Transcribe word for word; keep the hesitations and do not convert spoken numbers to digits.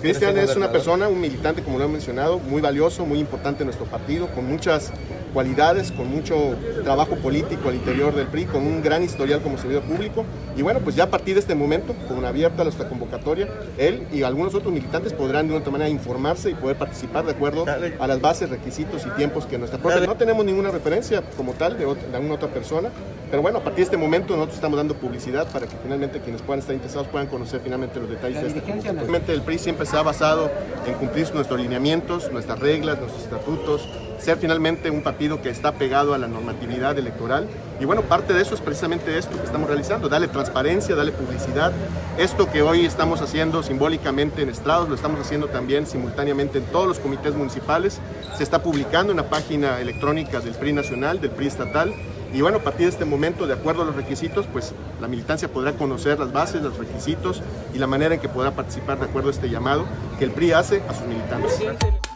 Cristian es una persona, un militante, como lo he mencionado, muy valioso, muy importante en nuestro partido, con muchas cualidades, con mucho trabajo político al interior del P R I, con un gran historial como servidor público. Y bueno, pues ya a partir de este momento, con abierta nuestra convocatoria, él y algunos otros militantes podrán de una otra manera informarse y poder participar de acuerdo a las bases, requisitos y tiempos que nuestra propia... No tenemos ninguna referencia como tal de, otra, de alguna otra persona, pero bueno, a partir de este momento nosotros estamos dando publicidad para que finalmente quienes puedan estar interesados puedan conocer finalmente los detalles de esta convocatoria. Realmente el P R I siempre se ha basado en cumplir nuestros lineamientos, nuestras reglas, nuestros estatutos, ser finalmente un partido que está pegado a la normatividad electoral. Y bueno, parte de eso es precisamente esto que estamos realizando, darle transparencia, darle publicidad. Esto que hoy estamos haciendo simbólicamente en estrados, lo estamos haciendo también simultáneamente en todos los comités municipales. Se está publicando en la página electrónica del P R I nacional, del P R I estatal. Y bueno, a partir de este momento, de acuerdo a los requisitos, pues la militancia podrá conocer las bases, los requisitos y la manera en que podrá participar de acuerdo a este llamado que el P R I hace a sus militantes.